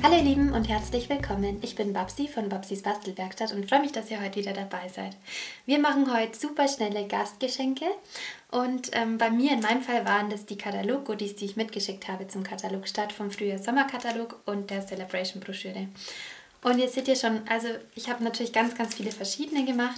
Hallo ihr Lieben und herzlich willkommen. Ich bin Babsi von Babsis Bastelwerkstatt und freue mich, dass ihr heute wieder dabei seid. Wir machen heute super schnelle Gastgeschenke und bei mir in meinem Fall waren das die Katalog-Goodies, die ich mitgeschickt habe zum Katalogstart vom Frühjahr-Sommer-Katalog und der Celebration-Broschüre. Und jetzt seht ihr schon, also ich habe natürlich ganz viele verschiedene gemacht.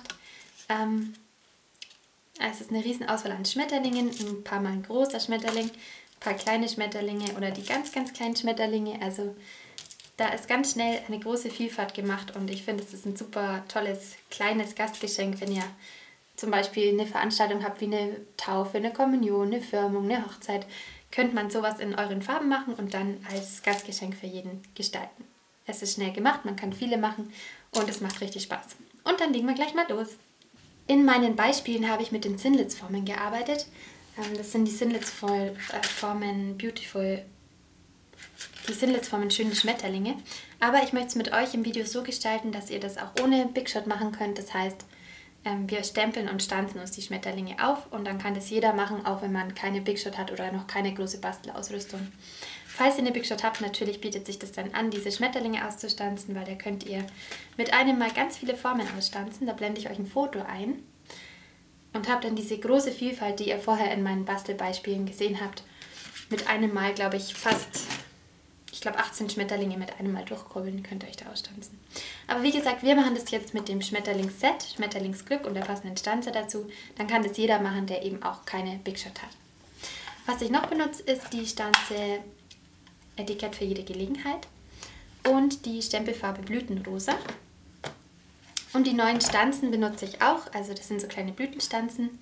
Es ist eine riesen Auswahl an Schmetterlingen, ein paar Mal ein großer Schmetterling, ein paar kleine Schmetterlinge oder die ganz kleinen Schmetterlinge, also da ist ganz schnell eine große Vielfalt gemacht und ich finde, es ist ein super tolles, kleines Gastgeschenk, wenn ihr zum Beispiel eine Veranstaltung habt wie eine Taufe, eine Kommunion, eine Firmung, eine Hochzeit, könnt man sowas in euren Farben machen und dann als Gastgeschenk für jeden gestalten. Es ist schnell gemacht, man kann viele machen und es macht richtig Spaß. Und dann legen wir gleich mal los. In meinen Beispielen habe ich mit den Zinlitzformen gearbeitet. Das sind die Zinlitzformen Beautiful. Die Zinlitzformen schöne Schmetterlinge, aber ich möchte es mit euch im Video so gestalten, dass ihr das auch ohne Big Shot machen könnt. Das heißt, wir stempeln und stanzen uns die Schmetterlinge auf und dann kann das jeder machen, auch wenn man keine Big Shot hat oder noch keine große Bastelausrüstung. Falls ihr eine Big Shot habt, natürlich bietet sich das dann an, diese Schmetterlinge auszustanzen, weil da könnt ihr mit einem Mal ganz viele Formen ausstanzen. Da blende ich euch ein Foto ein und habt dann diese große Vielfalt, die ihr vorher in meinen Bastelbeispielen gesehen habt. Mit einem Mal, glaube ich, fast 18 Schmetterlinge mit einem Mal durchkurbeln, könnt ihr euch da ausstanzen. Aber wie gesagt, wir machen das jetzt mit dem Schmetterlingsset, Schmetterlingsglück und der passenden Stanze dazu. Dann kann das jeder machen, der eben auch keine Big Shot hat. Was ich noch benutze, ist die Stanze Etikett für jede Gelegenheit und die Stempelfarbe Blütenrosa. Und die neuen Stanzen benutze ich auch, also das sind so kleine Blütenstanzen.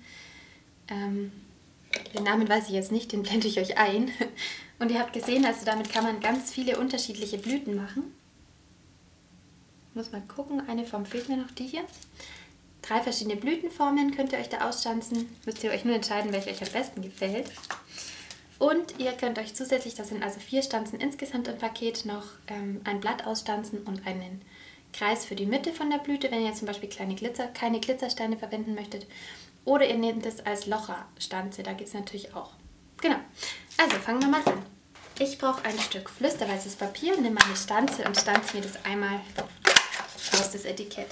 Den Namen weiß ich jetzt nicht, den blende ich euch ein. Und ihr habt gesehen, also damit kann man ganz viele unterschiedliche Blüten machen. Ich muss mal gucken, eine Form fehlt mir noch, die hier. 3 verschiedene Blütenformen könnt ihr euch da ausstanzen. Müsst ihr euch nur entscheiden, welche euch am besten gefällt. Und ihr könnt euch zusätzlich, das sind also 4 Stanzen insgesamt im Paket, noch ein Blatt ausstanzen und einen Kreis für die Mitte von der Blüte, wenn ihr zum Beispiel keine Glitzersteine verwenden möchtet. Oder ihr nehmt es als Locherstanze, da geht es natürlich auch. Genau, also fangen wir mal an. Ich brauche ein Stück flüsterweißes Papier, nehme meine Stanze und stanze mir das einmal aus das Etikett.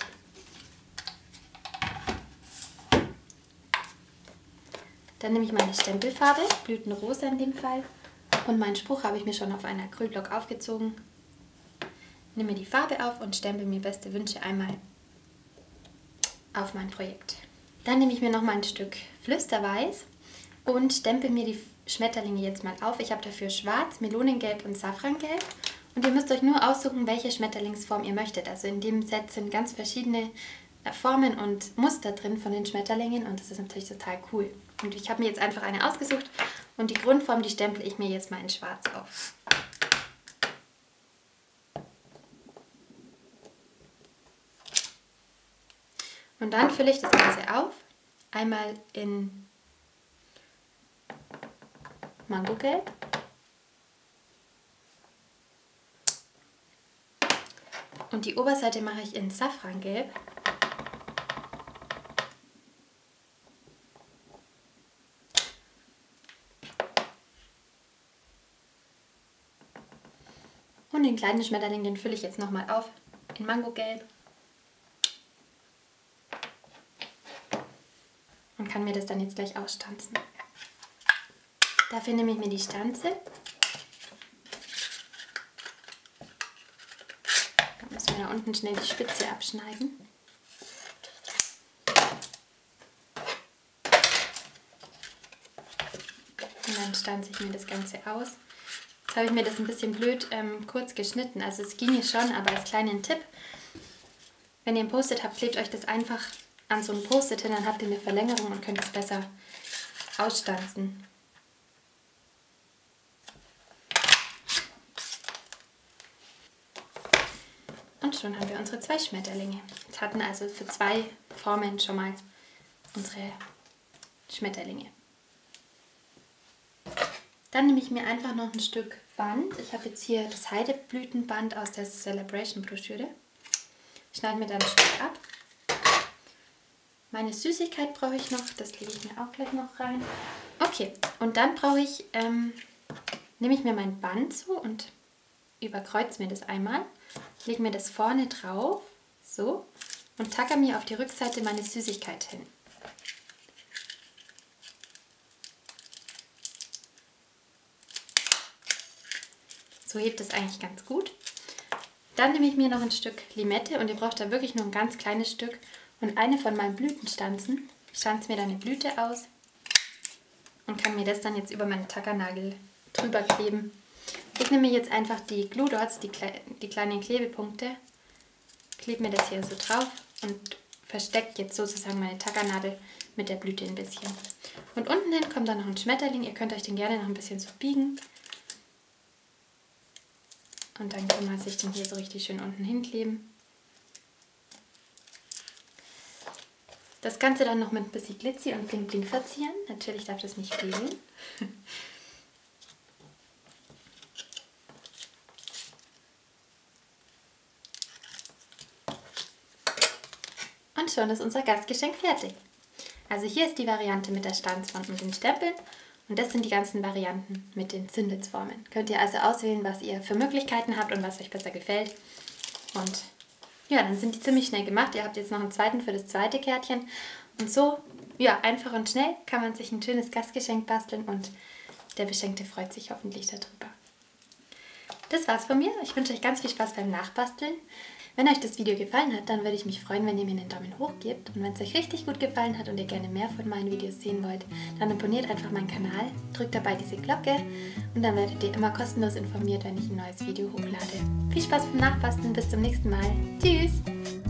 Dann nehme ich meine Stempelfarbe, Blütenrosa in dem Fall, und meinen Spruch habe ich mir schon auf einen Acrylblock aufgezogen. Nehme die Farbe auf und stempel mir beste Wünsche einmal auf mein Projekt. Dann nehme ich mir noch mal ein Stück Flüsterweiß und stempel mir die Schmetterlinge jetzt mal auf. Ich habe dafür Schwarz, Melonengelb und Safrangelb. Und ihr müsst euch nur aussuchen, welche Schmetterlingsform ihr möchtet. Also in dem Set sind ganz verschiedene Formen und Muster drin von den Schmetterlingen und das ist natürlich total cool. Und ich habe mir jetzt einfach eine ausgesucht und die Grundform, die stempel ich mir jetzt mal in Schwarz auf. Und dann fülle ich das Ganze auf, einmal in Mangogelb und die Oberseite mache ich in Safrangelb und den kleinen Schmetterling, den fülle ich jetzt nochmal auf in Mangogelb. Und kann mir das dann jetzt gleich ausstanzen. Dafür nehme ich mir die Stanze. Da müssen wir da unten schnell die Spitze abschneiden. Und dann stanze ich mir das Ganze aus. Jetzt habe ich mir das ein bisschen blöd kurz geschnitten. Also es ginge schon, aber als kleinen Tipp, wenn ihr ein Post-it habt, klebt euch das einfach an so ein Post-it hin, dann habt ihr eine Verlängerung und könnt es besser ausstanzen. Und schon haben wir unsere 2 Schmetterlinge. Wir hatten also für 2 Formen schon mal unsere Schmetterlinge. Dann nehme ich mir einfach noch ein Stück Band. Ich habe jetzt hier das Heideblütenband aus der Celebration Broschüre. Ich schneide mir dann ein Stück ab. Meine Süßigkeit brauche ich noch, das lege ich mir auch gleich noch rein. Okay, und dann brauche ich, nehme ich mir mein Band so und überkreuze mir das einmal, lege mir das vorne drauf, so, und tacke mir auf die Rückseite meine Süßigkeit hin. So hebt es eigentlich ganz gut. Dann nehme ich mir noch ein Stück Limette und ihr braucht da wirklich nur ein ganz kleines Stück und eine von meinen Blütenstanzen. Ich stanze mir da eine Blüte aus und kann mir das dann jetzt über meinen Tackernagel drüber kleben. Ich nehme jetzt einfach die Glue Dots, die kleinen Klebepunkte, klebe mir das hier so drauf und versteckt jetzt sozusagen meine Tackernadel mit der Blüte ein bisschen. Und unten hin kommt dann noch ein Schmetterling. Ihr könnt euch den gerne noch ein bisschen so biegen. Und dann kann man sich den hier so richtig schön unten hinkleben. Das Ganze dann noch mit ein bisschen Glitzy und Bling Bling verzieren. Natürlich darf das nicht fehlen. Und schon ist unser Gastgeschenk fertig. Also hier ist die Variante mit der Stanzwand und den Stempeln. Und das sind die ganzen Varianten mit den Zündelsformen. Könnt ihr also auswählen, was ihr für Möglichkeiten habt und was euch besser gefällt. Und ja, dann sind die ziemlich schnell gemacht. Ihr habt jetzt noch einen zweiten für das zweite Kärtchen. Und so, ja, einfach und schnell kann man sich ein schönes Gastgeschenk basteln und der Beschenkte freut sich hoffentlich darüber. Das war's von mir. Ich wünsche euch ganz viel Spaß beim Nachbasteln. Wenn euch das Video gefallen hat, dann würde ich mich freuen, wenn ihr mir einen Daumen hoch gebt. Und wenn es euch richtig gut gefallen hat und ihr gerne mehr von meinen Videos sehen wollt, dann abonniert einfach meinen Kanal, drückt dabei diese Glocke und dann werdet ihr immer kostenlos informiert, wenn ich ein neues Video hochlade. Viel Spaß beim Nachbasteln, bis zum nächsten Mal. Tschüss!